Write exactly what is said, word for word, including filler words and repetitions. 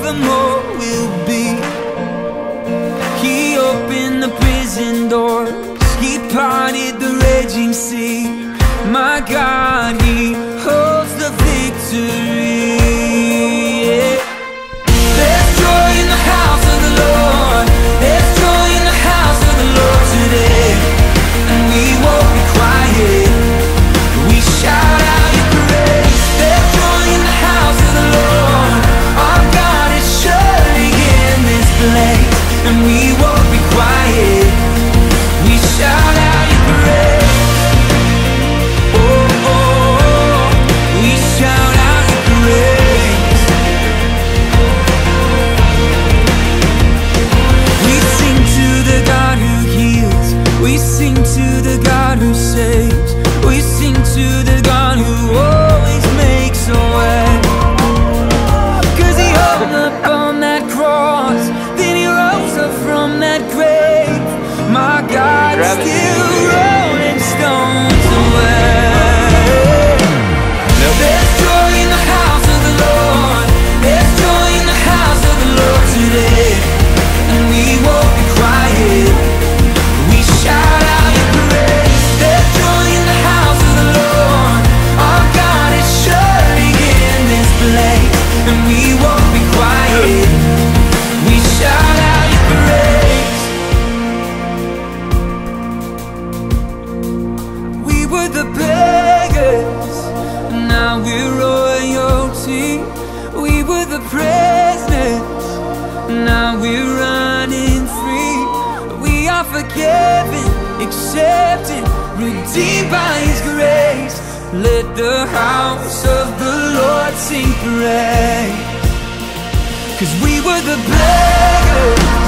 the more we'll be. He opened the prison doors, He parted the raging sea. My God, He holds the victory. Yeah. There's joy in the house of the Lord. There's joy in the house of the Lord today. And we won't be quiet. We shout out Your praise. There's joy in the house of the Lord. Our God is surely in this place. And we won't be quiet. We shout out Your praise. Oh, oh, oh. We shout out Your praise. We sing to the God who heals. We sing to the God who saves. We sing to the God who always makes a way. Cause He hung up on that cross, then He rose up from that grave. My God is still rolling stones away. There's joy in the house of the Lord. There's joy in the house of the Lord today. And we won't be quiet. We shout out Your praise. There's joy in the house of the Lord. Our God is surely in this place. And we won't be quiet. We shout out Your praise. We were the beggars, now we're royalty. We were the prisoners, now we're running free. We are forgiven, accepted, redeemed by His grace. Let the house of the Lord sing praise. Cause we were the beggars,